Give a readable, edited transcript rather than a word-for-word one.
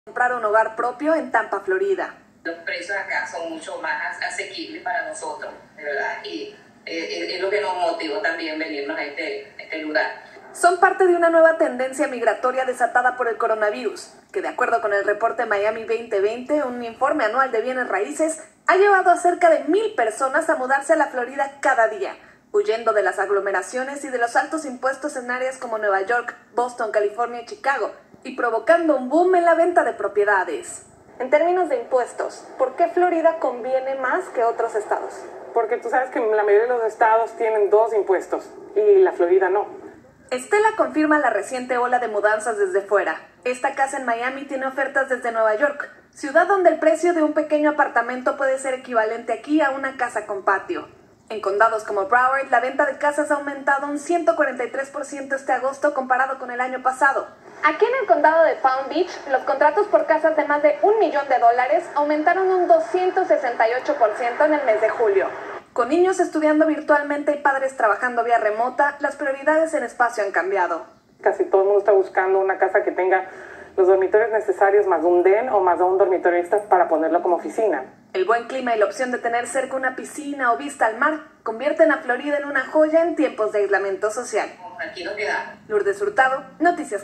Comprar un hogar propio en Tampa, Florida. Los precios acá son mucho más asequibles para nosotros, de verdad, y es lo que nos motivó también venirnos a este lugar. Son parte de una nueva tendencia migratoria desatada por el coronavirus, que de acuerdo con el reporte Miami 2020, un informe anual de bienes raíces, ha llevado a cerca de 1,000 personas a mudarse a la Florida cada día, huyendo de las aglomeraciones y de los altos impuestos en áreas como Nueva York, Boston, California y Chicago, y provocando un boom en la venta de propiedades. En términos de impuestos, ¿por qué Florida conviene más que otros estados? Porque tú sabes que la mayoría de los estados tienen 2 impuestos y la Florida no. Estela confirma la reciente ola de mudanzas desde fuera. Esta casa en Miami tiene ofertas desde Nueva York, ciudad donde el precio de un pequeño apartamento puede ser equivalente aquí a una casa con patio. En condados como Broward, la venta de casas ha aumentado un 143% este agosto comparado con el año pasado. Aquí en el condado de Palm Beach, los contratos por casas de más de $1 millón aumentaron un 268% en el mes de julio. Con niños estudiando virtualmente y padres trabajando vía remota, las prioridades en espacio han cambiado. Casi todo el mundo está buscando una casa que tenga los dormitorios necesarios, más un den o más de un dormitorio extra para ponerlo como oficina. El buen clima y la opción de tener cerca una piscina o vista al mar convierten a Florida en una joya en tiempos de aislamiento social. Aquí nos quedamos. Lourdes Hurtado, Noticias.